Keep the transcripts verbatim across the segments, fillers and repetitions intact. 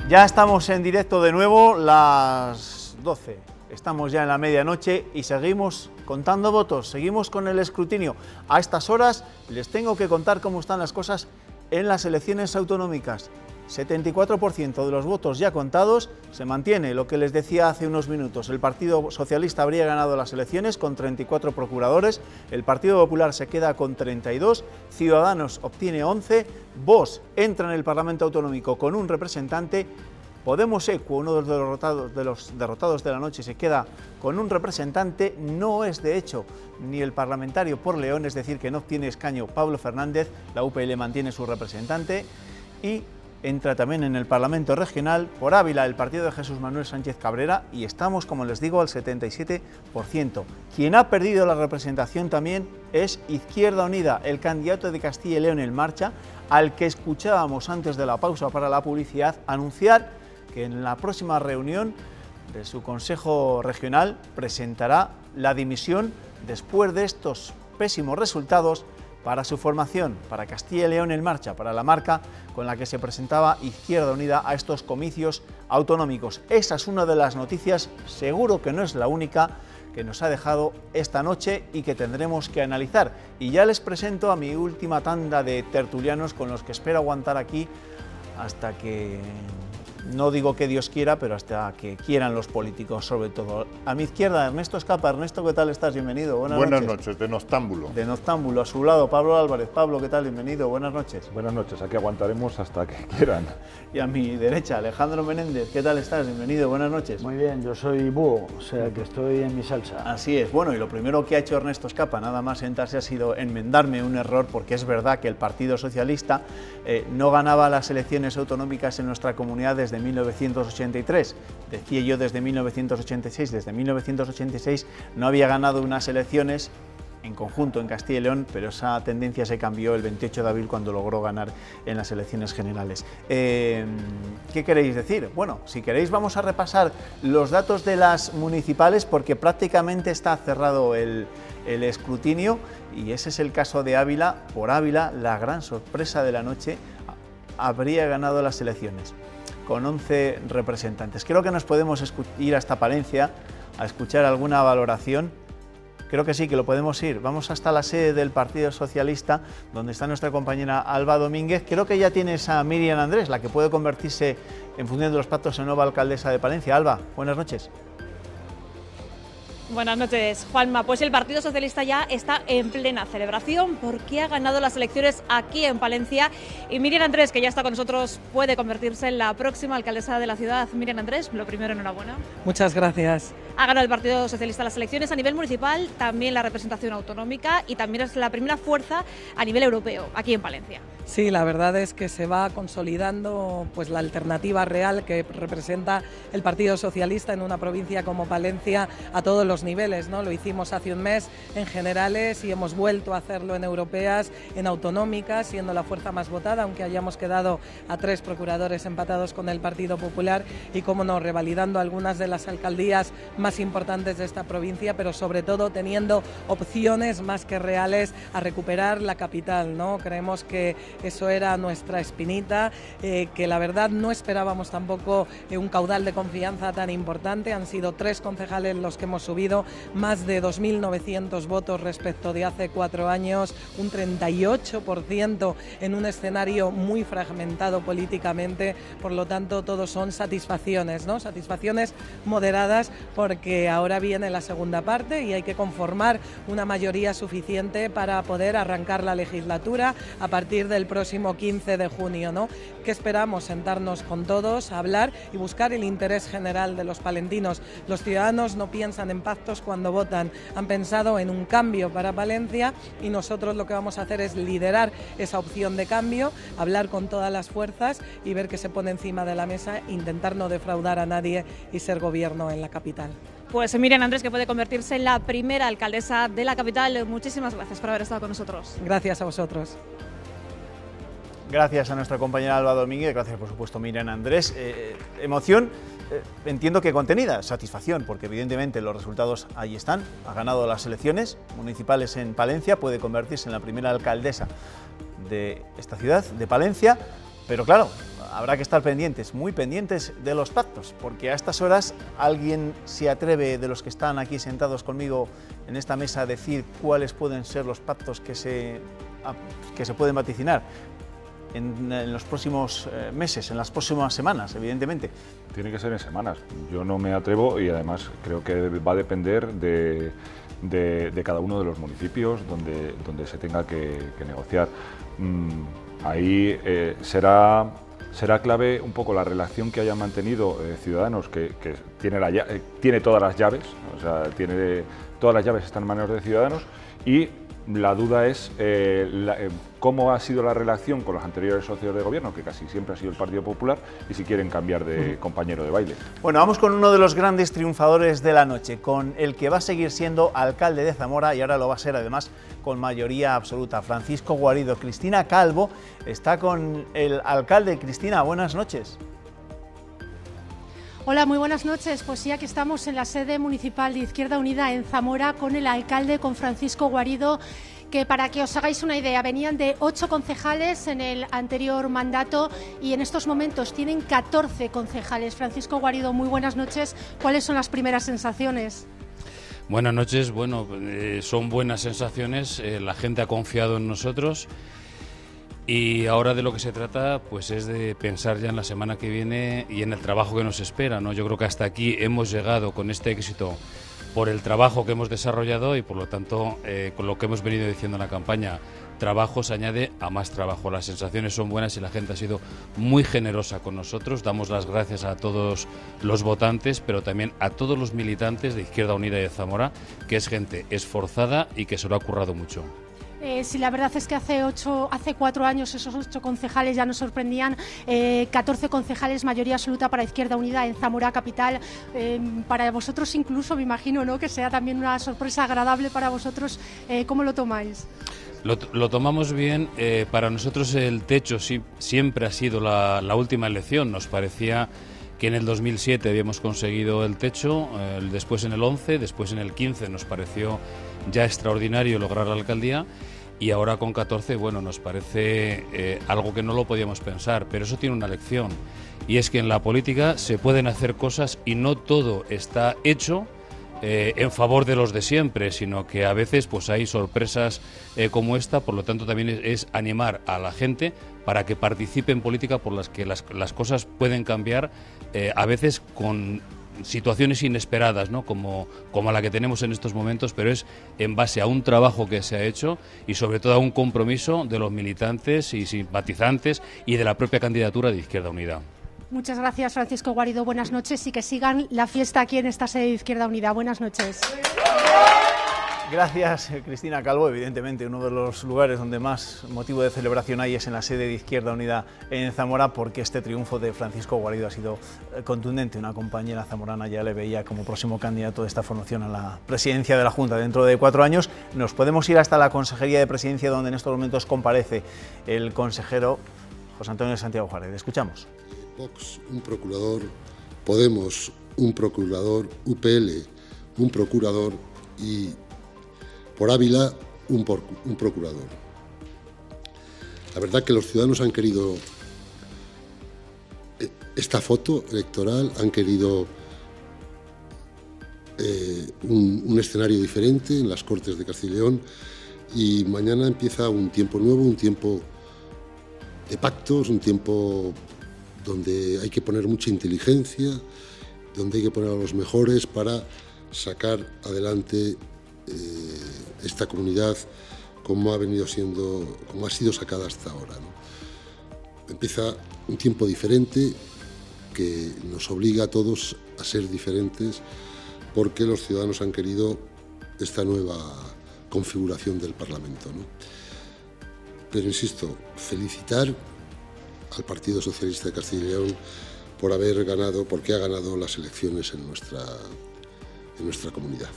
Ya estamos en directo de nuevo, las doce. Estamos ya en la medianoche y seguimos contando votos, seguimos con el escrutinio. A estas horas les tengo que contar cómo están las cosas en las elecciones autonómicas. setenta y cuatro por ciento de los votos ya contados, se mantiene lo que les decía hace unos minutos. El Partido Socialista habría ganado las elecciones con treinta y cuatro procuradores, el Partido Popular se queda con treinta y dos, Ciudadanos obtiene once, Vox entra en el Parlamento Autonómico con un representante, Podemos Equo, uno de los derrotados de, los derrotados de la noche, se queda con un representante, no es de hecho ni el parlamentario por León, es decir, que no obtiene escaño Pablo Fernández, la U P L mantiene su representante y entra también en el Parlamento Regional por Ávila el partido de Jesús Manuel Sánchez Cabrera y estamos, como les digo, al setenta y siete por ciento. Quien ha perdido la representación también es Izquierda Unida, el candidato de Castilla y León en marcha, al que escuchábamos antes de la pausa para la publicidad anunciar que en la próxima reunión de su Consejo Regional presentará la dimisión después de estos pésimos resultados para su formación, para Castilla y León en marcha, para la marca con la que se presentaba Izquierda Unida a estos comicios autonómicos. Esa es una de las noticias, seguro que no es la única, que nos ha dejado esta noche y que tendremos que analizar. Y ya les presento a mi última tanda de tertulianos con los que espero aguantar aquí hasta que... no digo que Dios quiera, pero hasta que quieran los políticos, sobre todo. A mi izquierda, Ernesto Escapa. Ernesto, ¿qué tal estás? Bienvenido. Buenas, Buenas noches. noches, de Noctámbulo. De Noctámbulo. A su lado, Pablo Álvarez. Pablo, ¿qué tal? Bienvenido. Buenas noches. Buenas noches, aquí aguantaremos hasta que quieran. Y a mi derecha, Alejandro Menéndez. ¿Qué tal estás? Bienvenido. Buenas noches. Muy bien, yo soy búho, o sea que estoy en mi salsa. Así es. Bueno, y lo primero que ha hecho Ernesto Escapa, nada más sentarse, ha sido enmendarme un error, porque es verdad que el Partido Socialista eh, no ganaba las elecciones autonómicas en nuestra comunidad desde mil novecientos ochenta y tres. Decía yo desde mil novecientos ochenta y seis, desde mil novecientos ochenta y seis no había ganado unas elecciones en conjunto en Castilla y León, pero esa tendencia se cambió el veintiocho de abril cuando logró ganar en las elecciones generales. Eh, ¿Qué queréis decir? Bueno, si queréis vamos a repasar los datos de las municipales porque prácticamente está cerrado el, el escrutinio y ese es el caso de Ávila. Por Ávila, la gran sorpresa de la noche, habría ganado las elecciones con once representantes. Creo que nos podemos ir hasta Palencia a escuchar alguna valoración. Creo que sí, que lo podemos ir. Vamos hasta la sede del Partido Socialista, donde está nuestra compañera Alba Domínguez. Creo que ya tienes a Miriam Andrés, la que puede convertirse, en función de los pactos, en nueva alcaldesa de Palencia. Alba, buenas noches. Buenas noches, Juanma. Pues el Partido Socialista ya está en plena celebración porque ha ganado las elecciones aquí en Palencia y Miriam Andrés, que ya está con nosotros, puede convertirse en la próxima alcaldesa de la ciudad. Miriam Andrés, lo primero, enhorabuena. Muchas gracias. Ha ganado el Partido Socialista las elecciones a nivel municipal, también la representación autonómica y también es la primera fuerza a nivel europeo aquí en Palencia. Sí, la verdad es que se va consolidando pues la alternativa real que representa el Partido Socialista en una provincia como Palencia a todos los niveles, ¿no? Lo hicimos hace un mes en generales y hemos vuelto a hacerlo en europeas, en autonómicas, siendo la fuerza más votada, aunque hayamos quedado a tres procuradores empatados con el Partido Popular y, como no, revalidando algunas de las alcaldías más importantes de esta provincia, pero sobre todo teniendo opciones más que reales a recuperar la capital, ¿no? Creemos que eso era nuestra espinita, eh, que la verdad no esperábamos tampoco eh, un caudal de confianza tan importante. Han sido tres concejales los que hemos subido, más de dos mil novecientos votos respecto de hace cuatro años, un treinta y ocho por ciento en un escenario muy fragmentado políticamente. Por lo tanto, todos son satisfacciones, ¿no? Satisfacciones moderadas, porque ahora viene la segunda parte y hay que conformar una mayoría suficiente para poder arrancar la legislatura a partir del próximo quince de junio, ¿no? ¿Qué esperamos? Sentarnos con todos, hablar y buscar el interés general de los palentinos. Los ciudadanos no piensan en pactos cuando votan, han pensado en un cambio para Palencia y nosotros lo que vamos a hacer es liderar esa opción de cambio, hablar con todas las fuerzas y ver qué se pone encima de la mesa, intentar no defraudar a nadie y ser gobierno en la capital. Pues Miriam Andrés, que puede convertirse en la primera alcaldesa de la capital. Muchísimas gracias por haber estado con nosotros. Gracias a vosotros. Gracias a nuestra compañera Alba Domínguez, gracias por supuesto Miriam Andrés. Eh, emoción, eh, entiendo que contenida, satisfacción, porque evidentemente los resultados ahí están. Ha ganado las elecciones municipales en Palencia, puede convertirse en la primera alcaldesa de esta ciudad, de Palencia, pero claro, habrá que estar pendientes, muy pendientes de los pactos, porque a estas horas alguien se atreve de los que están aquí sentados conmigo en esta mesa a decir cuáles pueden ser los pactos que se, que se pueden vaticinar en, en los próximos eh, meses, en las próximas semanas, evidentemente. Tiene que ser en semanas. Yo no me atrevo y además creo que va a depender de, de, de cada uno de los municipios donde, donde se tenga que, que negociar. Mm, ahí eh, será, será clave un poco la relación que hayan mantenido eh, Ciudadanos, que, que tiene, la, eh, tiene todas las llaves, o sea, tiene, todas las llaves están en manos de Ciudadanos, y la duda es eh, la, eh, cómo ha sido la relación con los anteriores socios de gobierno, que casi siempre ha sido el Partido Popular, y si quieren cambiar de uh-huh. compañero de baile. Bueno, vamos con uno de los grandes triunfadores de la noche, con el que va a seguir siendo alcalde de Zamora y ahora lo va a ser además con mayoría absoluta, Francisco Guarido. Cristina Calvo está con el alcalde. Cristina, buenas noches. Hola, muy buenas noches. Pues sí, aquí estamos en la sede municipal de Izquierda Unida en Zamora con el alcalde, con Francisco Guarido, que para que os hagáis una idea, venían de ocho concejales en el anterior mandato y en estos momentos tienen catorce concejales. Francisco Guarido, muy buenas noches. ¿Cuáles son las primeras sensaciones? Buenas noches. Bueno, eh, son buenas sensaciones. Eh, la gente ha confiado en nosotros. Y ahora de lo que se trata pues es de pensar ya en la semana que viene y en el trabajo que nos espera, ¿no? Yo creo que hasta aquí hemos llegado con este éxito por el trabajo que hemos desarrollado y por lo tanto eh, con lo que hemos venido diciendo en la campaña, trabajo se añade a más trabajo. Las sensaciones son buenas y la gente ha sido muy generosa con nosotros. Damos las gracias a todos los votantes, pero también a todos los militantes de Izquierda Unida y de Zamora, que es gente esforzada y que se lo ha currado mucho. Eh, si la verdad es que hace ocho, hace cuatro años esos ocho concejales ya nos sorprendían, eh, catorce concejales, mayoría absoluta para Izquierda Unida en Zamora capital. Eh, para vosotros incluso, me imagino, ¿no?, que sea también una sorpresa agradable para vosotros. Eh, ¿Cómo lo tomáis? Lo, lo tomamos bien. Eh, para nosotros el techo sí, siempre ha sido la, la última elección. Nos parecía que en el dos mil siete habíamos conseguido el techo, eh, después en el once, después en el quince nos pareció ya extraordinario lograr la alcaldía y ahora con catorce, bueno, nos parece eh, algo que no lo podíamos pensar, pero eso tiene una lección y es que en la política se pueden hacer cosas y no todo está hecho eh, en favor de los de siempre, sino que a veces pues hay sorpresas eh, como esta, por lo tanto también es, es animar a la gente para que participe en política por las que las, las cosas pueden cambiar eh, a veces con situaciones inesperadas, ¿no?, como, como la que tenemos en estos momentos, pero es en base a un trabajo que se ha hecho y sobre todo a un compromiso de los militantes y simpatizantes y de la propia candidatura de Izquierda Unida. Muchas gracias, Francisco Guarido. Buenas noches y que sigan la fiesta aquí en esta sede de Izquierda Unida. Buenas noches. Gracias, Cristina Calvo. Evidentemente, uno de los lugares donde más motivo de celebración hay es en la sede de Izquierda Unida en Zamora, porque este triunfo de Francisco Guarido ha sido contundente. Una compañera zamorana ya le veía como próximo candidato de esta formación a la presidencia de la Junta dentro de cuatro años. Nos podemos ir hasta la Consejería de Presidencia, donde en estos momentos comparece el consejero José Antonio Santiago Juárez. Escuchamos. Vox, un procurador; Podemos, un procurador; U P L, un procurador; y por Ávila, un, por, un procurador. La verdad que los ciudadanos han querido esta foto electoral, han querido eh, un, un escenario diferente en las Cortes de Castilla y León, y mañana empieza un tiempo nuevo, un tiempo de pactos, un tiempo donde hay que poner mucha inteligencia, donde hay que poner a los mejores para sacar adelante eh, esta comunidad como ha venido siendo, como ha sido sacada hasta ahora, ¿no? Empieza un tiempo diferente que nos obliga a todos a ser diferentes, porque los ciudadanos han querido esta nueva configuración del Parlamento, ¿no? Pero insisto, felicitar al Partido Socialista de Castilla y León por haber ganado, porque ha ganado las elecciones en nuestra, en nuestra comunidad.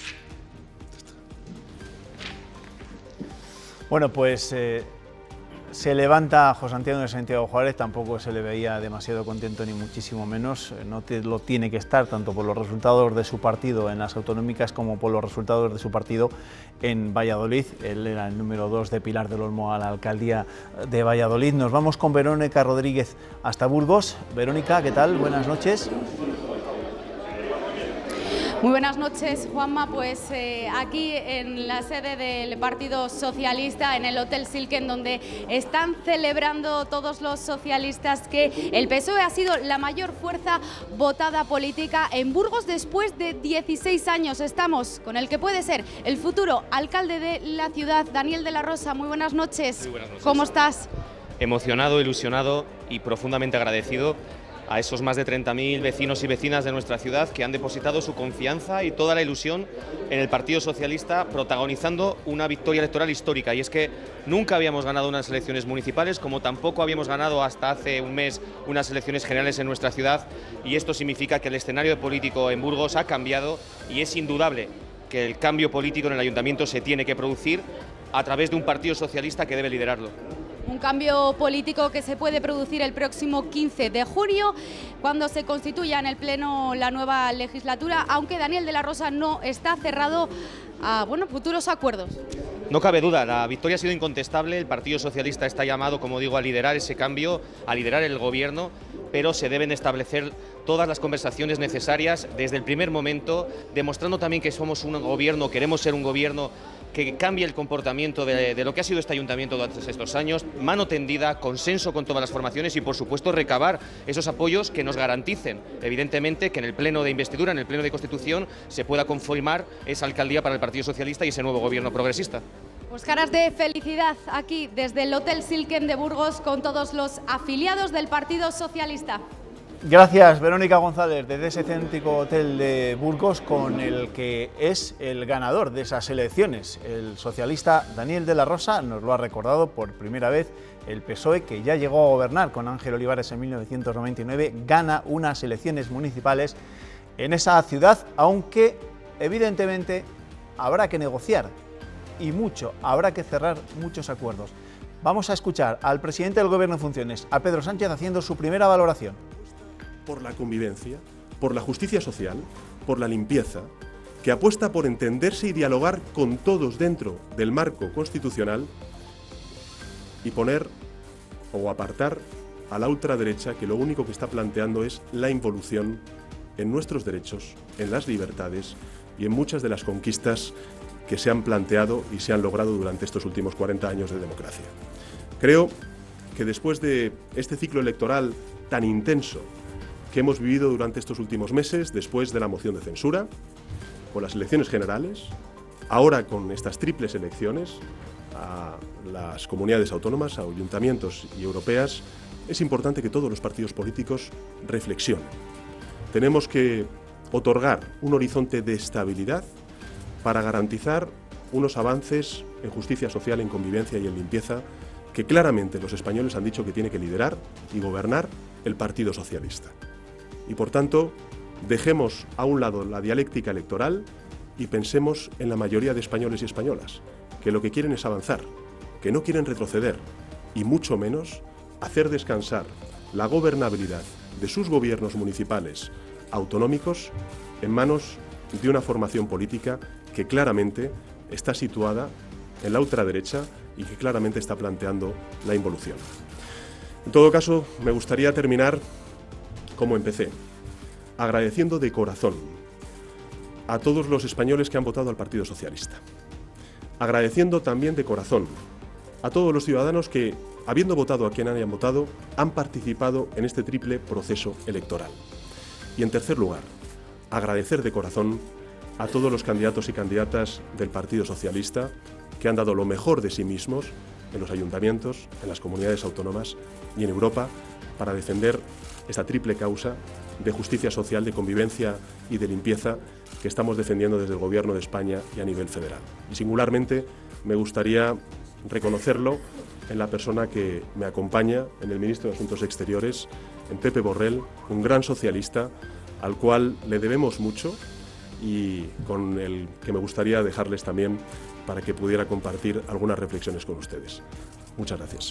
Bueno, pues eh, se levanta José Antonio de Santiago Juárez, tampoco se le veía demasiado contento ni muchísimo menos, no te, lo tiene que estar tanto por los resultados de su partido en las autonómicas como por los resultados de su partido en Valladolid. Él era el número dos de Pilar del Olmo a la alcaldía de Valladolid. Nos vamos con Verónica Rodríguez hasta Burgos. Verónica, ¿qué tal? Buenas noches. Muy buenas noches, Juanma. Pues eh, aquí en la sede del Partido Socialista, en el Hotel Silken, donde están celebrando todos los socialistas que el P S O E ha sido la mayor fuerza votada política en Burgos después de dieciséis años. Estamos con el que puede ser el futuro alcalde de la ciudad, Daniel de la Rosa. Muy buenas noches. Muy buenas noches. ¿Cómo estás? Emocionado, ilusionado y profundamente agradecido a esos más de treinta mil vecinos y vecinas de nuestra ciudad que han depositado su confianza y toda la ilusión en el Partido Socialista, protagonizando una victoria electoral histórica. Y es que nunca habíamos ganado unas elecciones municipales, como tampoco habíamos ganado hasta hace un mes unas elecciones generales en nuestra ciudad, y esto significa que el escenario político en Burgos ha cambiado y es indudable que el cambio político en el ayuntamiento se tiene que producir a través de un Partido Socialista que debe liderarlo. Un cambio político que se puede producir el próximo quince de junio, cuando se constituya en el Pleno la nueva legislatura, aunque Daniel de la Rosa no está cerrado a bueno, futuros acuerdos. No cabe duda, la victoria ha sido incontestable, el Partido Socialista está llamado, como digo, a liderar ese cambio, a liderar el gobierno, pero se deben establecer todas las conversaciones necesarias desde el primer momento, demostrando también que somos un gobierno, queremos ser un gobierno que cambie el comportamiento de, de lo que ha sido este ayuntamiento durante estos años, mano tendida, consenso con todas las formaciones y, por supuesto, recabar esos apoyos que nos garanticen, evidentemente, que en el pleno de investidura, en el pleno de constitución, se pueda conformar esa alcaldía para el Partido Socialista y ese nuevo gobierno progresista. Pues caras de felicidad aquí desde el Hotel Silken de Burgos con todos los afiliados del Partido Socialista. Gracias, Verónica González, desde ese céntrico hotel de Burgos, con el que es el ganador de esas elecciones. El socialista Daniel de la Rosa nos lo ha recordado por primera vez. El P S O E, que ya llegó a gobernar con Ángel Olivares en mil novecientos noventa y nueve, gana unas elecciones municipales en esa ciudad, aunque evidentemente habrá que negociar y mucho, habrá que cerrar muchos acuerdos. Vamos a escuchar al presidente del Gobierno en funciones, a Pedro Sánchez, haciendo su primera valoración. Por la convivencia, por la justicia social, por la limpieza, que apuesta por entenderse y dialogar con todos dentro del marco constitucional y poner o apartar a la ultraderecha, que lo único que está planteando es la involución en nuestros derechos, en las libertades y en muchas de las conquistas que se han planteado y se han logrado durante estos últimos cuarenta años de democracia. Creo que después de este ciclo electoral tan intenso que hemos vivido durante estos últimos meses, después de la moción de censura, con las elecciones generales, ahora con estas triples elecciones a las comunidades autónomas, a ayuntamientos y europeas, es importante que todos los partidos políticos reflexionen. Tenemos que otorgar un horizonte de estabilidad para garantizar unos avances en justicia social, en convivencia y en limpieza que claramente los españoles han dicho que tiene que liderar y gobernar el Partido Socialista. Y por tanto, dejemos a un lado la dialéctica electoral y pensemos en la mayoría de españoles y españolas, que lo que quieren es avanzar, que no quieren retroceder y mucho menos hacer descansar la gobernabilidad de sus gobiernos municipales autonómicos en manos de una formación política que claramente está situada en la ultraderecha y que claramente está planteando la involución. En todo caso, me gustaría terminar como empecé, agradeciendo de corazón a todos los españoles que han votado al Partido Socialista. Agradeciendo también de corazón a todos los ciudadanos que, habiendo votado a quien hayan votado, han participado en este triple proceso electoral. Y en tercer lugar, agradecer de corazón a todos los candidatos y candidatas del Partido Socialista que han dado lo mejor de sí mismos en los ayuntamientos, en las comunidades autónomas y en Europa para defender esta triple causa de justicia social, de convivencia y de limpieza que estamos defendiendo desde el Gobierno de España y a nivel federal. Y singularmente me gustaría reconocerlo en la persona que me acompaña, en el Ministro de Asuntos Exteriores, en Pepe Borrell, un gran socialista al cual le debemos mucho y con el que me gustaría dejarles también para que pudiera compartir algunas reflexiones con ustedes. Muchas gracias.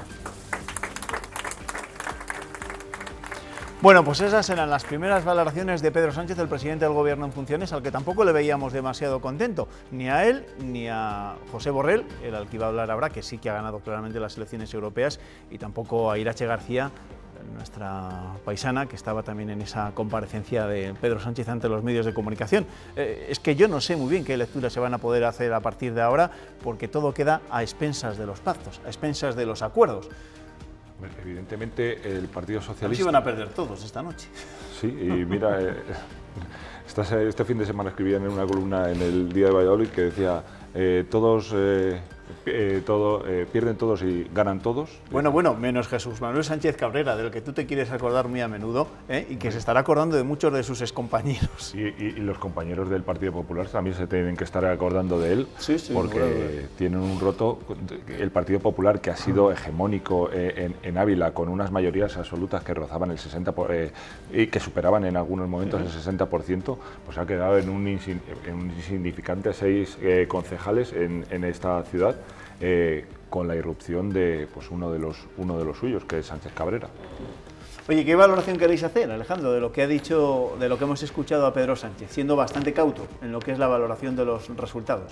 Bueno, pues esas eran las primeras valoraciones de Pedro Sánchez, el presidente del Gobierno en funciones, al que tampoco le veíamos demasiado contento, ni a él ni a José Borrell, el al que iba a hablar ahora, que sí que ha ganado claramente las elecciones europeas, y tampoco a Irache García, nuestra paisana, que estaba también en esa comparecencia de Pedro Sánchez ante los medios de comunicación. Eh, es que yo no sé muy bien qué lecturas se van a poder hacer a partir de ahora, porque todo queda a expensas de los pactos, a expensas de los acuerdos. Evidentemente el Partido Socialista... Se iban a perder todos esta noche. Sí, y mira, eh, este fin de semana escribían en una columna en el Día de Valladolid que decía eh, todos... Eh, Eh, todo, eh, pierden todos y ganan todos. Bueno, bueno, menos Jesús Manuel Sánchez Cabrera, del que tú te quieres acordar muy a menudo, ¿eh? y que se estará acordando de muchos de sus excompañeros. Y, y, y los compañeros del Partido Popular también se tienen que estar acordando de él, sí, sí, porque bueno, tienen un roto. El Partido Popular, que ha sido hegemónico eh, en, en Ávila, con unas mayorías absolutas que rozaban el sesenta por ciento eh, y que superaban en algunos momentos sí. el sesenta por ciento, pues ha quedado en un, insin, en un insignificante seis eh, concejales en, en esta ciudad. Eh, con la irrupción de pues, uno, de los, uno de los suyos, que es Sánchez Cabrera. Oye, ¿qué valoración queréis hacer, Alejandro, de lo que ha dicho, de lo que hemos escuchado a Pedro Sánchez, siendo bastante cauto en lo que es la valoración de los resultados?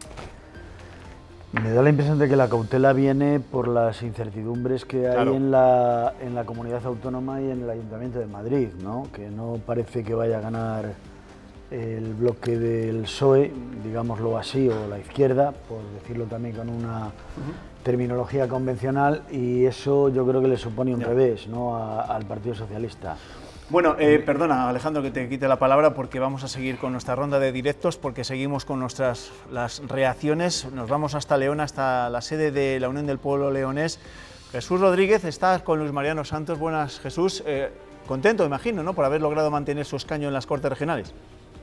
Me da la impresión de que la cautela viene por las incertidumbres que hay claro. en, la, en la comunidad autónoma y en el Ayuntamiento de Madrid, ¿no? Que no parece que vaya a ganar el bloque del P S O E, digámoslo así, o la izquierda, por decirlo también con una uh-huh. terminología convencional, y eso yo creo que le supone un yeah. revés, ¿no? a, al Partido Socialista. Bueno, eh, perdona, Alejandro, que te quite la palabra, porque vamos a seguir con nuestra ronda de directos, porque seguimos con nuestras las reacciones. Nos vamos hasta León, hasta la sede de la Unión del Pueblo Leonés. Jesús Rodríguez está con Luis Mariano Santos. Buenas, Jesús. Eh, contento, imagino, ¿no?, por haber logrado mantener su escaño en las Cortes Regionales.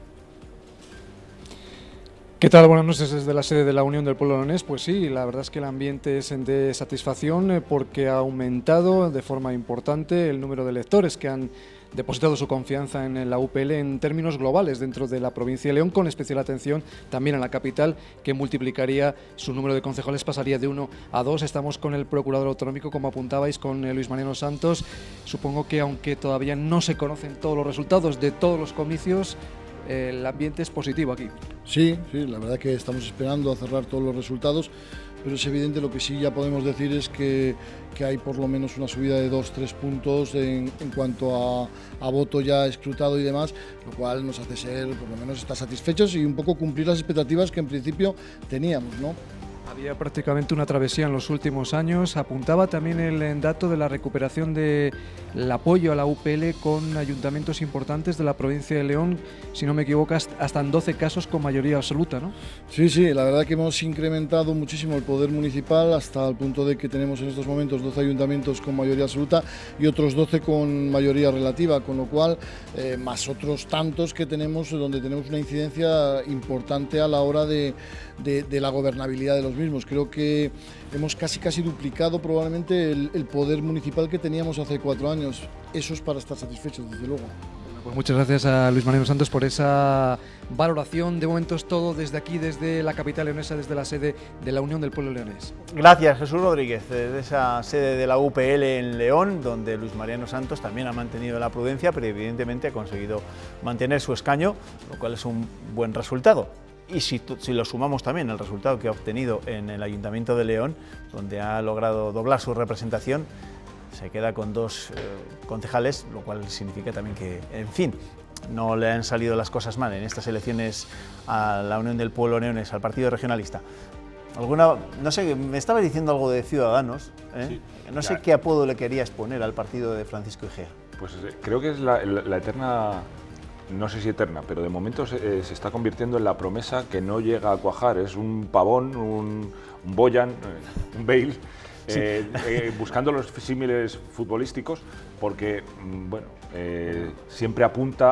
¿Qué tal? Buenas noches desde la sede de la Unión del Pueblo Leonés. Pues sí, la verdad es que el ambiente es de satisfacción porque ha aumentado de forma importante el número de electores que han depositado su confianza en la U P L en términos globales dentro de la provincia de León, con especial atención también en la capital, que multiplicaría su número de concejales, pasaría de uno a dos. Estamos con el procurador autonómico, como apuntabais, con Luis Mariano Santos. Supongo que aunque todavía no se conocen todos los resultados de todos los comicios, el ambiente es positivo aquí. Sí, sí, la verdad que estamos esperando a cerrar todos los resultados, pero es evidente, lo que sí ya podemos decir es que, que hay por lo menos una subida de dos, tres puntos en, en cuanto a, a voto ya escrutado y demás, lo cual nos hace ser, por lo menos, estar satisfechos y un poco cumplir las expectativas que en principio teníamos, ¿no? Había prácticamente una travesía en los últimos años. Apuntaba también el dato de la recuperación del apoyo a la U P L con ayuntamientos importantes de la provincia de León, si no me equivoco, hasta en doce casos con mayoría absoluta, ¿no? Sí, sí, la verdad que hemos incrementado muchísimo el poder municipal hasta el punto de que tenemos en estos momentos doce ayuntamientos con mayoría absoluta y otros doce con mayoría relativa, con lo cual, eh, más otros tantos que tenemos donde tenemos una incidencia importante a la hora de, de, de la gobernabilidad de los mismos. Creo que hemos casi casi duplicado probablemente el, el poder municipal que teníamos hace cuatro años. Eso es para estar satisfechos, desde luego. Bueno, pues muchas gracias a Luis Mariano Santos por esa valoración. De momento es todo desde aquí, desde la capital leonesa, desde la sede de la Unión del Pueblo Leonés. Gracias, Jesús Rodríguez, desde esa sede de la U P L en León, donde Luis Mariano Santos también ha mantenido la prudencia, pero evidentemente ha conseguido mantener su escaño, lo cual es un buen resultado. Y si, si lo sumamos también el resultado que ha obtenido en el Ayuntamiento de León, donde ha logrado doblar su representación, se queda con dos eh, concejales, lo cual significa también que, en fin, no le han salido las cosas mal en estas elecciones a la Unión del Pueblo Leonés, al Partido Regionalista. Alguna, no sé, me estaba diciendo algo de Ciudadanos, ¿eh? Sí, no sé ya. qué apodo le querías poner al partido de Francisco Igea. Pues creo que es la, la, la eterna... no sé si eterna, pero de momento se, eh, se está convirtiendo en la promesa que no llega a cuajar. Es un Pavón, un, un Boyan, eh, un Bale, sí. eh, eh, buscando los símiles futbolísticos, porque bueno, eh, siempre apunta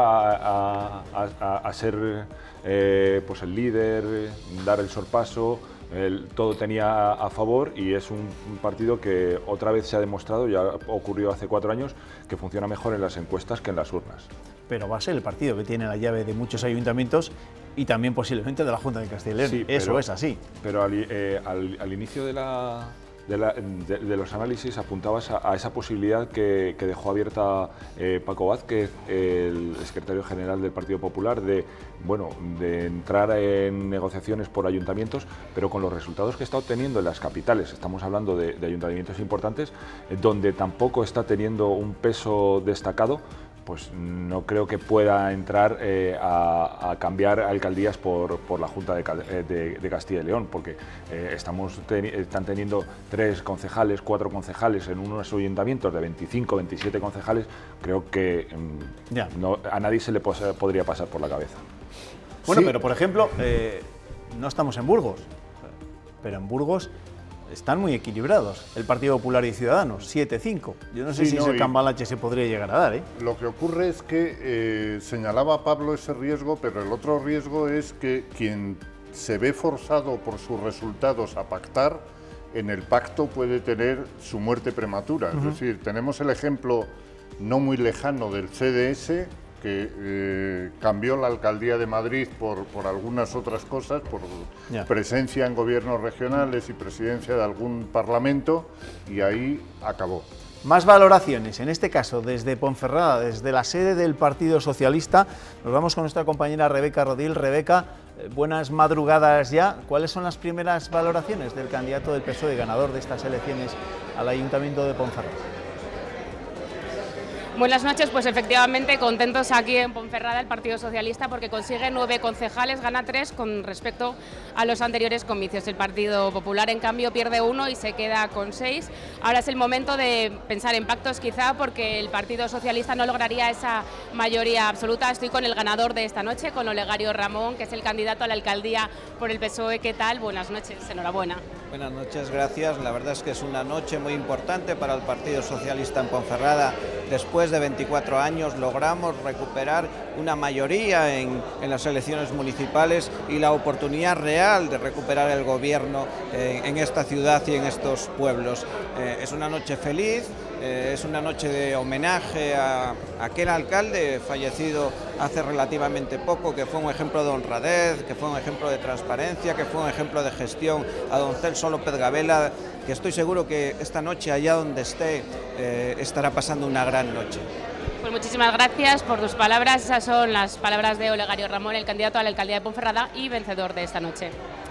a, a, a, a ser eh, pues el líder, dar el sorpaso. El, todo tenía a favor, y es un, un partido que otra vez se ha demostrado, ya ocurrió hace cuatro años, que funciona mejor en las encuestas que en las urnas. Pero va a ser el partido que tiene la llave de muchos ayuntamientos y también posiblemente de la Junta de Castilla y León. Sí, eso pero, es así. Pero al, eh, al, al inicio de la, de, la, de, de los análisis apuntabas a, a esa posibilidad que, que dejó abierta eh, Paco Vázquez, el secretario general del Partido Popular, de, bueno, de entrar en negociaciones por ayuntamientos, pero con los resultados que está obteniendo en las capitales. Estamos hablando de, de ayuntamientos importantes, eh, donde tampoco está teniendo un peso destacado. Pues no creo que pueda entrar eh, a, a cambiar alcaldías por, por la Junta de, de, de Castilla y León, porque eh, estamos ten, están teniendo tres concejales, cuatro concejales en unos ayuntamientos de veinticinco, veintisiete concejales. Creo que yeah. no, a nadie se le pos, podría pasar por la cabeza. Bueno, sí. pero por ejemplo, eh, no estamos en Burgos, pero en Burgos están muy equilibrados, el Partido Popular y Ciudadanos, siete cinco. Yo no sé sí, si no, ese cambalache se podría llegar a dar, ¿eh? Lo que ocurre es que eh, señalaba Pablo ese riesgo, pero el otro riesgo es que quien se ve forzado por sus resultados a pactar, en el pacto puede tener su muerte prematura. Uh-huh. Es decir, tenemos el ejemplo no muy lejano del C D S, que eh, cambió la alcaldía de Madrid por, por algunas otras cosas, por yeah. presencia en gobiernos regionales y presidencia de algún parlamento, y ahí acabó. Más valoraciones, en este caso desde Ponferrada, desde la sede del Partido Socialista. Nos vamos con nuestra compañera Rebeca Rodil. Rebeca, eh, buenas madrugadas ya. ¿Cuáles son las primeras valoraciones del candidato del P S O E, ganador de estas elecciones al Ayuntamiento de Ponferrada? Buenas noches, pues efectivamente contentos aquí en Ponferrada el Partido Socialista porque consigue nueve concejales, gana tres con respecto a los anteriores comicios. El Partido Popular en cambio pierde uno y se queda con seis. Ahora es el momento de pensar en pactos quizá porque el Partido Socialista no lograría esa mayoría absoluta. Estoy con el ganador de esta noche, con Olegario Ramón, que es el candidato a la alcaldía por el P S O E. ¿Qué tal? Buenas noches, enhorabuena. Buenas noches, gracias. La verdad es que es una noche muy importante para el Partido Socialista en Ponferrada. Después de veinticuatro años logramos recuperar una mayoría en, en las elecciones municipales y la oportunidad real de recuperar el gobierno eh, en esta ciudad y en estos pueblos. Eh, es una noche feliz. Eh, es una noche de homenaje a, a aquel alcalde fallecido hace relativamente poco, que fue un ejemplo de honradez, que fue un ejemplo de transparencia, que fue un ejemplo de gestión, a don Celso López Gavela, que estoy seguro que esta noche, allá donde esté, eh, estará pasando una gran noche. Pues muchísimas gracias por tus palabras. Esas son las palabras de Olegario Ramón, el candidato a la alcaldía de Ponferrada y vencedor de esta noche.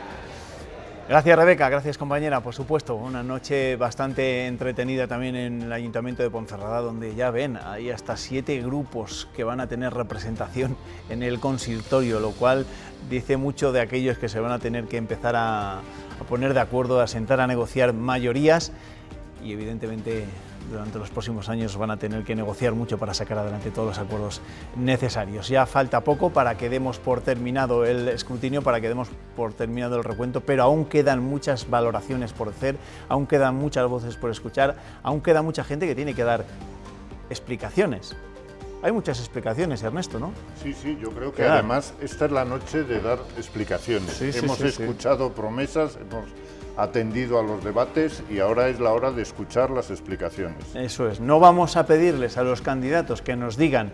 Gracias, Rebeca, gracias, compañera, por supuesto. Una noche bastante entretenida también en el Ayuntamiento de Ponferrada, donde ya ven, hay hasta siete grupos que van a tener representación en el consistorio, lo cual dice mucho de aquellos que se van a tener que empezar a, a poner de acuerdo, a sentar a negociar mayorías y evidentemente durante los próximos años van a tener que negociar mucho para sacar adelante todos los acuerdos necesarios. Ya falta poco para que demos por terminado el escrutinio, para que demos por terminado el recuento, pero aún quedan muchas valoraciones por hacer, aún quedan muchas voces por escuchar, aún queda mucha gente que tiene que dar explicaciones. Hay muchas explicaciones, Ernesto, ¿no? Sí, sí, yo creo que claro. Además esta es la noche de dar explicaciones. Sí, sí, hemos sí, escuchado sí. promesas, hemos atendido a los debates y ahora es la hora de escuchar las explicaciones. Eso es, no vamos a pedirles a los candidatos que nos digan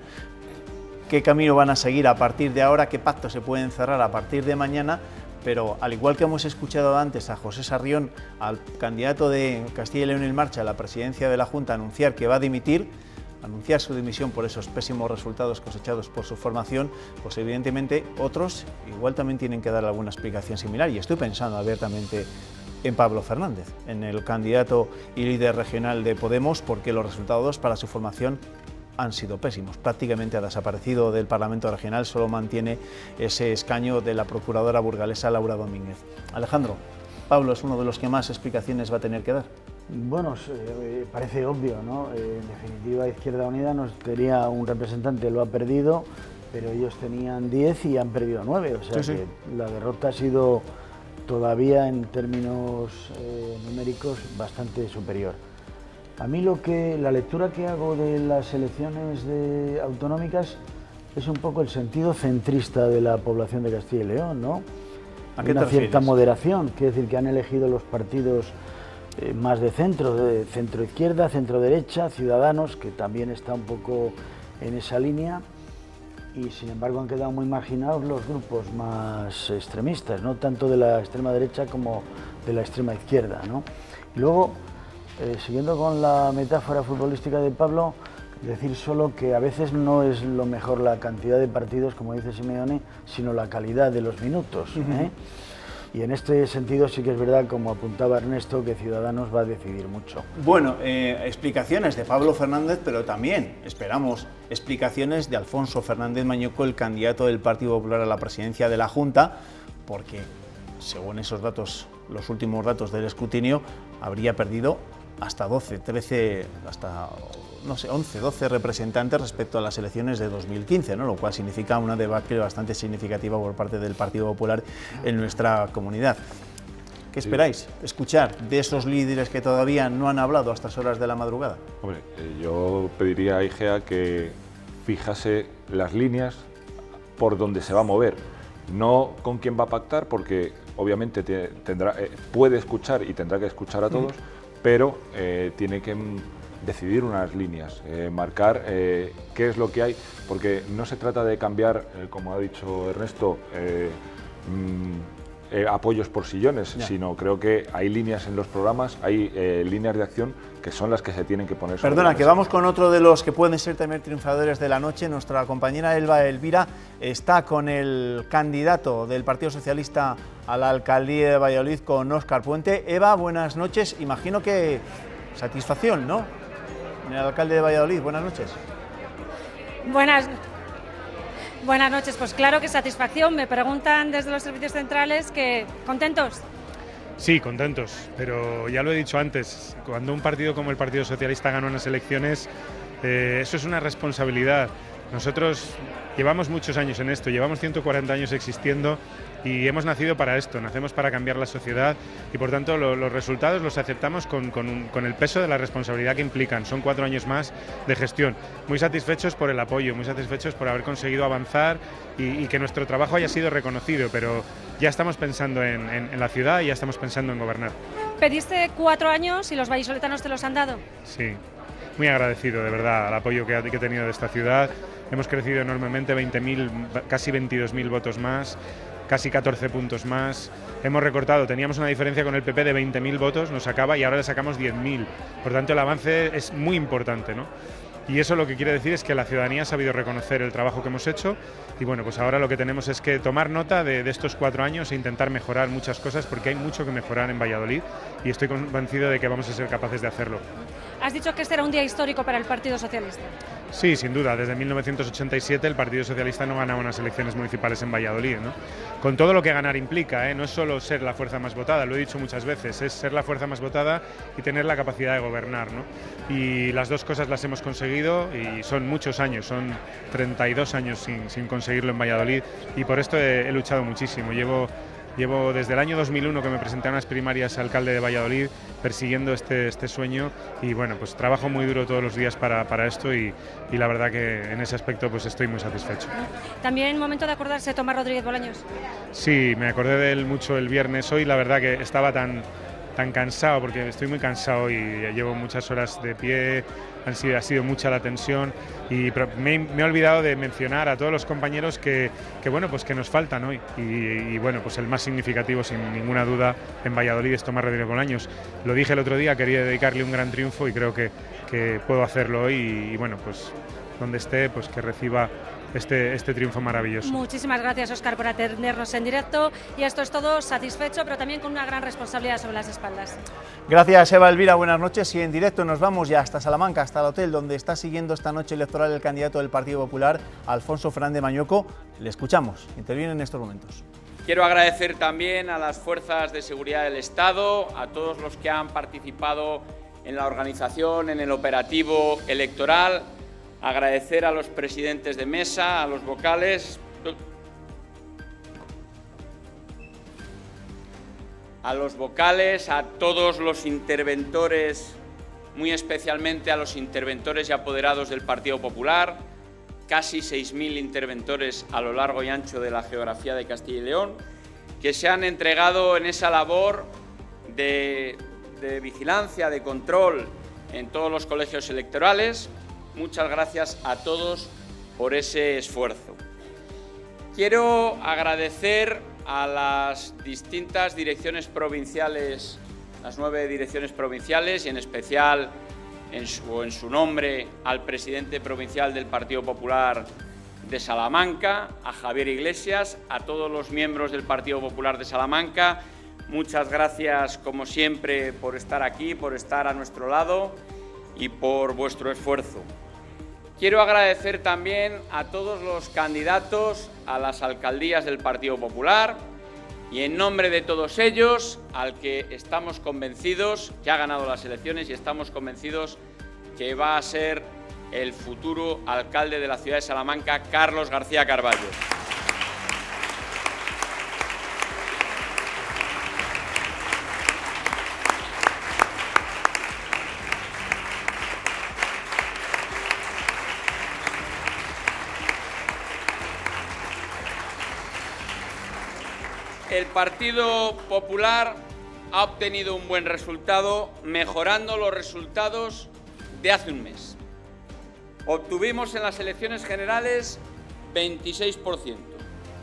qué camino van a seguir a partir de ahora, qué pactos se pueden cerrar a partir de mañana, pero al igual que hemos escuchado antes a José Sarrión, al candidato de Castilla y León en Marcha a la presidencia de la Junta, anunciar que va a dimitir, anunciar su dimisión por esos pésimos resultados cosechados por su formación, pues evidentemente otros igual también tienen que dar alguna explicación similar, y estoy pensando abiertamente en Pablo Fernández, en el candidato y líder regional de Podemos, porque los resultados para su formación han sido pésimos. Prácticamente ha desaparecido del Parlamento Regional, solo mantiene ese escaño de la procuradora burgalesa Laura Domínguez. Alejandro, Pablo es uno de los que más explicaciones va a tener que dar. Bueno, eh, parece obvio, ¿no? Eh, en definitiva, Izquierda Unida nos tenía un representante, lo ha perdido, pero ellos tenían diez y han perdido nueve, o sea sí, que sí. La derrota ha sido todavía en términos eh, numéricos bastante superior. A mí lo que, la lectura que hago de las elecciones de, autonómicas es un poco el sentido centrista de la población de Castilla y León, ¿no? ¿A qué Una te refieres? Cierta moderación, quiere decir que han elegido los partidos eh, más de centro, de centro-izquierda, centro-derecha, Ciudadanos, que también está un poco en esa línea, y sin embargo han quedado muy marginados los grupos más extremistas, no tanto de la extrema derecha como de la extrema izquierda, ¿no? Luego, eh, siguiendo con la metáfora futbolística de Pablo, decir solo que a veces no es lo mejor la cantidad de partidos, como dice Simeone, sino la calidad de los minutos. ¿eh? Uh-huh. Y en este sentido sí que es verdad, como apuntaba Ernesto, que Ciudadanos va a decidir mucho. Bueno, eh, explicaciones de Pablo Fernández, pero también esperamos explicaciones de Alfonso Fernández Mañueco, el candidato del Partido Popular a la presidencia de la Junta, porque según esos datos, los últimos datos del escrutinio, habría perdido hasta doce, trece, hasta no sé, once, doce representantes respecto a las elecciones de dos mil quince, ¿no? Lo cual significa una debacle bastante significativa por parte del Partido Popular en nuestra comunidad. ¿Qué esperáis escuchar de esos líderes que todavía no han hablado a estas horas de la madrugada? Hombre, eh, yo pediría a I G E A que fijase las líneas por donde se va a mover, no con quién va a pactar, porque obviamente te, tendrá, eh, puede escuchar y tendrá que escuchar a todos, mm. pero eh, tiene que decidir unas líneas, eh, marcar eh, qué es lo que hay, porque no se trata de cambiar, eh, como ha dicho Ernesto, eh, mm, eh, apoyos por sillones, ya. sino creo que hay líneas en los programas, hay eh, líneas de acción que son las que se tienen que poner sobre Perdona, la mesa. Que vamos con otro de los que pueden ser también triunfadores de la noche. Nuestra compañera Elba Elvira está con el candidato del Partido Socialista a la alcaldía de Valladolid, con Óscar Puente. Eva, buenas noches. Imagino que satisfacción, ¿no? El alcalde de Valladolid, buenas noches. Buenas, buenas noches, pues claro que satisfacción. Me preguntan desde los servicios centrales que ¿contentos? Sí, contentos, pero ya lo he dicho antes, cuando un partido como el Partido Socialista gana unas elecciones, eh, eso es una responsabilidad. Nosotros llevamos muchos años en esto, llevamos ciento cuarenta años existiendo y hemos nacido para esto, nacemos para cambiar la sociedad y por tanto lo, los resultados los aceptamos con, con, con el peso de la responsabilidad que implican. Son cuatro años más de gestión. Muy satisfechos por el apoyo, muy satisfechos por haber conseguido avanzar y, y que nuestro trabajo haya sido reconocido, pero ya estamos pensando en, en, en la ciudad y ya estamos pensando en gobernar. Pediste cuatro años y los vallisoletanos te los han dado. Sí, muy agradecido de verdad al apoyo que, que he tenido de esta ciudad. Hemos crecido enormemente, veinte mil, casi veintidós mil votos más, casi catorce puntos más. Hemos recortado, teníamos una diferencia con el P P de veinte mil votos, nos sacaba y ahora le sacamos diez mil. Por tanto, el avance es muy importante, ¿no? Y eso lo que quiere decir es que la ciudadanía ha sabido reconocer el trabajo que hemos hecho y bueno, pues ahora lo que tenemos es que tomar nota de, de estos cuatro años e intentar mejorar muchas cosas porque hay mucho que mejorar en Valladolid y estoy convencido de que vamos a ser capaces de hacerlo. Has dicho que este era un día histórico para el Partido Socialista. Sí, sin duda. Desde mil novecientos ochenta y siete el Partido Socialista no ganaba unas elecciones municipales en Valladolid, ¿no? Con todo lo que ganar implica, ¿eh? No es solo ser la fuerza más votada, lo he dicho muchas veces, es ser la fuerza más votada y tener la capacidad de gobernar, ¿no? Y las dos cosas las hemos conseguido y son muchos años, son treinta y dos años sin, sin conseguirlo en Valladolid y por esto he, he luchado muchísimo. Llevo Llevo desde el año dos mil uno que me presenté a unas primarias a alcalde de Valladolid persiguiendo este, este sueño y bueno, pues trabajo muy duro todos los días para, para esto y, y la verdad que en ese aspecto pues estoy muy satisfecho. También momento de acordarse de Tomás Rodríguez Bolaños. Sí, me acordé de él mucho el viernes. Hoy la verdad que estaba tan, tan cansado porque estoy muy cansado y llevo muchas horas de pie, han sido, ha sido mucha la tensión y me, me he olvidado de mencionar a todos los compañeros que, que, bueno, pues que nos faltan hoy y, y bueno, pues el más significativo sin ninguna duda en Valladolid es Tomás Rodríguez Bolaños. Lo dije el otro día, quería dedicarle un gran triunfo y creo que, que puedo hacerlo hoy y, y bueno, pues donde esté, pues que reciba Este, este triunfo maravilloso. Muchísimas gracias, Óscar, por atendernos en directo y esto es todo, satisfecho pero también con una gran responsabilidad sobre las espaldas. Gracias, Eva Elvira, buenas noches y en directo nos vamos ya hasta Salamanca, hasta el hotel donde está siguiendo esta noche electoral el candidato del Partido Popular, Alfonso Fernández Mañueco. Le escuchamos, interviene en estos momentos. Quiero agradecer también a las fuerzas de seguridad del Estado, a todos los que han participado en la organización, en el operativo electoral. Agradecer a los presidentes de mesa, a los vocales, a los vocales, a todos los interventores, muy especialmente a los interventores y apoderados del Partido Popular, casi seis mil interventores a lo largo y ancho de la geografía de Castilla y León, que se han entregado en esa labor de, de vigilancia, de control en todos los colegios electorales. Muchas gracias a todos por ese esfuerzo. Quiero agradecer a las distintas direcciones provinciales las nueve direcciones provinciales y en especial en su, en su nombre al presidente provincial del Partido Popular de Salamanca, a Javier Iglesias, a todos los miembros del Partido Popular de Salamanca. Muchas gracias, como siempre, por estar aquí, por estar a nuestro lado y por vuestro esfuerzo. Quiero agradecer también a todos los candidatos a las alcaldías del Partido Popular y en nombre de todos ellos, al que estamos convencidos que ha ganado las elecciones y estamos convencidos que va a ser el futuro alcalde de la ciudad de Salamanca, Carlos García Carballo. El Partido Popular ha obtenido un buen resultado, mejorando los resultados de hace un mes. Obtuvimos en las elecciones generales veintiséis por ciento,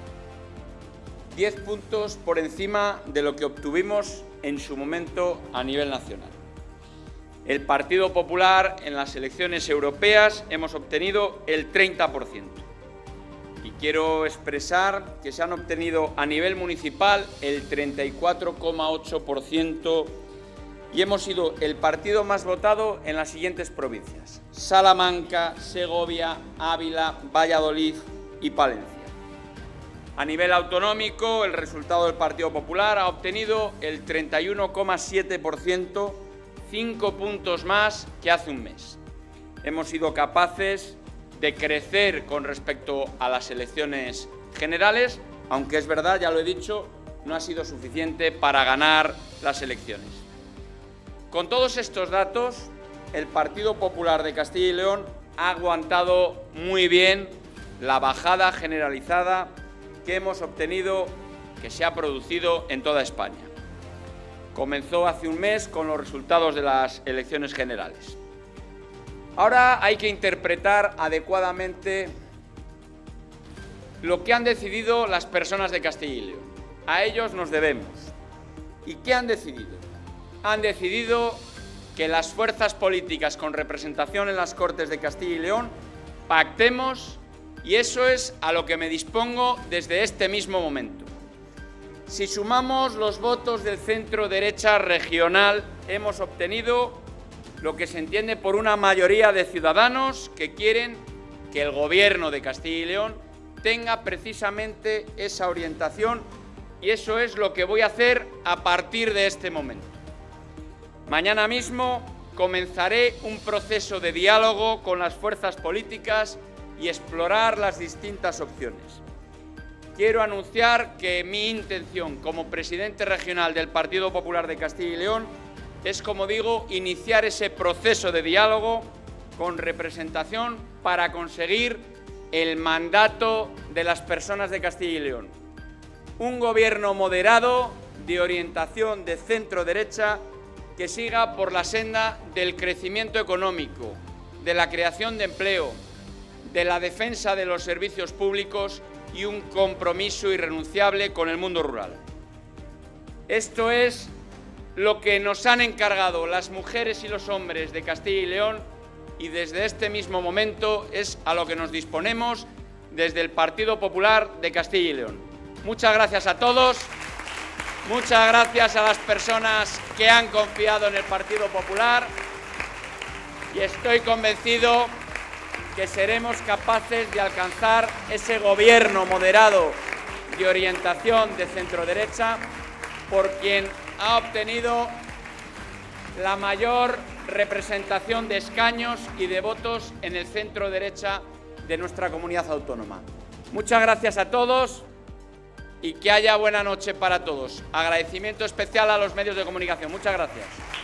diez puntos por encima de lo que obtuvimos en su momento a nivel nacional. El Partido Popular en las elecciones europeas hemos obtenido el treinta por ciento. Y quiero expresar que se han obtenido a nivel municipal el treinta y cuatro coma ocho por ciento y hemos sido el partido más votado en las siguientes provincias: Salamanca, Segovia, Ávila, Valladolid y Palencia. A nivel autonómico, el resultado del Partido Popular ha obtenido el treinta y uno coma siete por ciento, cinco puntos más que hace un mes. Hemos sido capaces de crecer con respecto a las elecciones generales, aunque es verdad, ya lo he dicho, no ha sido suficiente para ganar las elecciones. Con todos estos datos, el Partido Popular de Castilla y León ha aguantado muy bien la bajada generalizada que hemos obtenido, que se ha producido en toda España. Comenzó hace un mes con los resultados de las elecciones generales. Ahora hay que interpretar adecuadamente lo que han decidido las personas de Castilla y León. A ellos nos debemos. ¿Y qué han decidido? Han decidido que las fuerzas políticas con representación en las Cortes de Castilla y León pactemos, y eso es a lo que me dispongo desde este mismo momento. Si sumamos los votos del centro derecha regional, hemos obtenido lo que se entiende por una mayoría de ciudadanos que quieren que el Gobierno de Castilla y León tenga precisamente esa orientación, y eso es lo que voy a hacer a partir de este momento. Mañana mismo comenzaré un proceso de diálogo con las fuerzas políticas y explorar las distintas opciones. Quiero anunciar que mi intención como presidente regional del Partido Popular de Castilla y León es, como digo, iniciar ese proceso de diálogo con representación para conseguir el mandato de las personas de Castilla y León. Un gobierno moderado, de orientación de centro-derecha, que siga por la senda del crecimiento económico, de la creación de empleo, de la defensa de los servicios públicos y un compromiso irrenunciable con el mundo rural. Esto es lo que nos han encargado las mujeres y los hombres de Castilla y León, y desde este mismo momento es a lo que nos disponemos desde el Partido Popular de Castilla y León. Muchas gracias a todos, muchas gracias a las personas que han confiado en el Partido Popular, y estoy convencido que seremos capaces de alcanzar ese gobierno moderado de orientación de centro-derecha, por quien ha obtenido la mayor representación de escaños y de votos en el centro-derecha de nuestra comunidad autónoma. Muchas gracias a todos y que haya buena noche para todos. Agradecimiento especial a los medios de comunicación. Muchas gracias.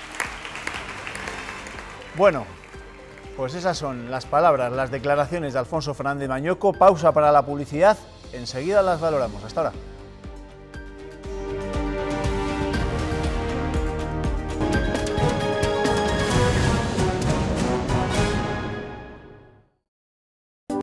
Bueno, pues esas son las palabras, las declaraciones de Alfonso Fernández Mañueco. Pausa para la publicidad. Enseguida las valoramos. Hasta ahora.